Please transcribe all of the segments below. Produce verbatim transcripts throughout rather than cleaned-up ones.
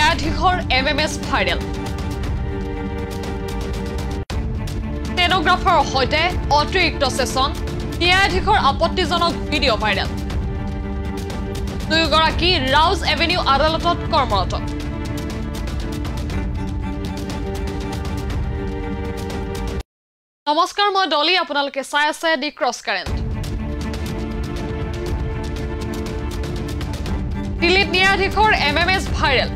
ন্যায়াধীশৰ M M S viral ষ্টেনোগ্ৰাফাৰৰ সৈতে অতিৰিক্ত সেশন ন্যায়াধীশৰ আপত্তিজনক ভিডিঅ' ভাইৰেল দুয়োগৰাকী ৰাউজ এভিনিউ আদালতত কৰ্মৰত নমস্কাৰ মই ডলি আপোনালোকে চাই আছে দি ক্ৰছ কাৰেন্ট দিল্লীত ন্যায়াধীশৰ এম এম এছ ভাইৰেল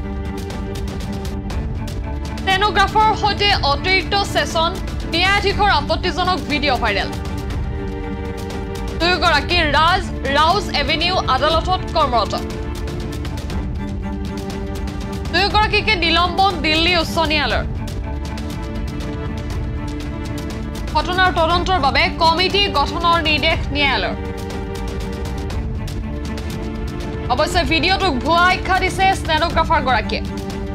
ষ্টেনোগ্ৰাফাৰৰ সৈতে অতিৰিক্ত সেশন ন্যায়াধীশৰ আপত্তিজনক ভিডিঅ' ভাইৰেল দুয়োগৰাকী ৰাজ ৰাউজ এভিনিউ আদালতত কৰ্মৰত দুয়োগৰাকীকে নিলম্বন দিল্লী উচ্চ ন্যায়ালয়ৰ ঘটনাৰ তদন্তৰ বাবে কমিটি গঠনৰ নিৰ্দেশ ন্যায়ালয়ৰ অৱশ্যে ভিডিঅ'টোক ভুৱা আখ্যা দিছে ষ্টেনোগ্ৰাফাৰ গৰাকীয়ে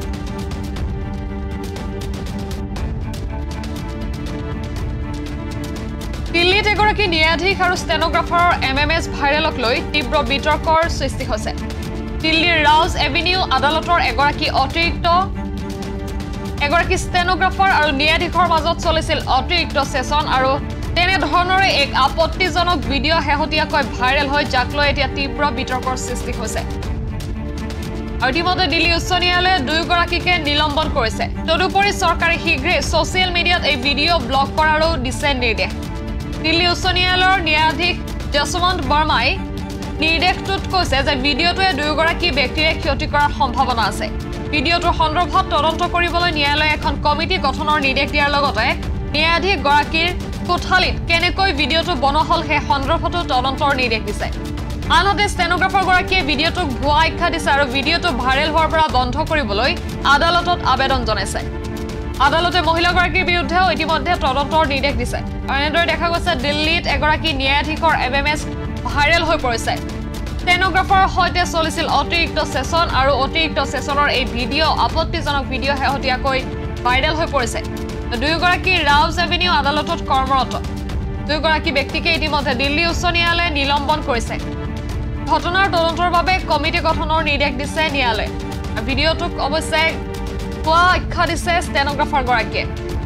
দিল্লীত এগৰাকী ন্যায়াধীশ আৰু ষ্টেনোগ্ৰাফাৰৰ এম এম এছ ভাইৰেলক লৈ তীব্ৰ বিতৰ্কৰ সৃষ্টি হৈছে দিল্লীৰ ৰাউজ এভিনিউ আদালতৰ এগৰাকী অতিৰিক্ত এগৰাকী ষ্টেনোগ্ৰাফাৰ আৰু ন্যায়াধীশৰ মাজত চলিছিল অতিৰিক্ত সেশন আৰু তেনে ধৰণৰে এক আপত্তিজনক ভিডিঅ' শেহতীয়াকৈ ভাইৰেল হৈ যাক লৈ এতিয়া তীব্ৰ বিতৰ্কৰ সৃষ্টি হৈছে আৰু ইতিমধ্যে দিল্লী উচ্চ ন্যায়ালয়ে দুয়োগৰাকীকে নিলম্বন কৰিছে তদুপৰি চৰকাৰে শীঘ্ৰেই ছ'চিয়েল মিডিয়াত এই ভিডিঅ' ব্লক কৰাৰো দিছে নিৰ্দেশ দিল্লী উচ্চ ন্যায়ালয়ৰ ন্যায়াধীশ যশৱন্ত বৰ্মাই নিৰ্দেশটোত কৈছে যে ভিডিঅ'টোৱে দুয়োগৰাকী ব্যক্তিৰে ক্ষতি কৰাৰ সম্ভাৱনা আছে ভিডিঅ'টোৰ সন্দৰ্ভত তদন্ত কৰিবলৈ ন্যায়ালয়ে এখন কমিটি গঠনৰ নিৰ্দেশ দিয়াৰ লগতে ন্যায়াধীশ গৰাকীৰ কোঠালিত কেনেকৈ ভিডিঅ'টো বনোৱা হ'ল সেই সন্দৰ্ভতো তদন্তৰ নিৰ্দেশ দিছে আনহাতে ষ্টেনোগ্ৰাফাৰ গৰাকীয়ে ভিডিঅ'টোক ভুৱা আখ্যা দিছে আৰু ভিডিঅ'টো ভাইৰেল হোৱাৰ পৰা বন্ধ কৰিবলৈ আদালতত আবেদন জনাইছে আদালতে মহিলাগৰাকীৰ বিৰুদ্ধেও ইতিমধ্যে তদন্তৰ নিৰ্দেশ দিছে আৰু এনেদৰে দেখা গৈছে দিল্লীত এগৰাকী ন্যায়াধীশৰ এম এম এছ ভাইৰেল হৈ পৰিছে ষ্টেনোগ্ৰাফাৰৰ সৈতে চলিছিল অতিৰিক্ত সেশন আৰু অতিৰিক্ত সেশনৰ এই ভিডিঅ' আপত্তিজনক ভিডিঅ' শেহতীয়াকৈ ভাইৰেল হৈ পৰিছে দুয়োগৰাকী ৰাউজ এভিনিউ আদালতত কৰ্মৰত দুয়োগৰাকী ব্যক্তিকে ইতিমধ্যে দিল্লী উচ্চ ন্যায়ালয়ে নিলম্বন কৰিছে ঘটনাৰ তদন্তৰ বাবে কমিটি গঠনৰ নিৰ্দেশ দিছে ন্যায়ালয়ে ভিডিঅ'টোক অৱশ্যে ভুৱা আখ্যা দিছে ষ্টেনোগ্ৰাফাৰ গৰাকীয়ে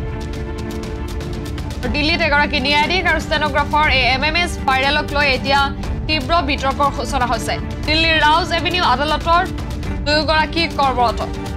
দিল্লীত এগৰাকী ন্যায়াধীশ আৰু ষ্টেনোগ্ৰাফাৰ এই এম এম এছ ভাইৰেলক লৈ এতিয়া তীব্ৰ বিতৰ্কৰ সূচনা হৈছে দিল্লীৰ ৰাউজ এভিনিউ আদালতৰ দুয়োগৰাকী কৰ্মৰত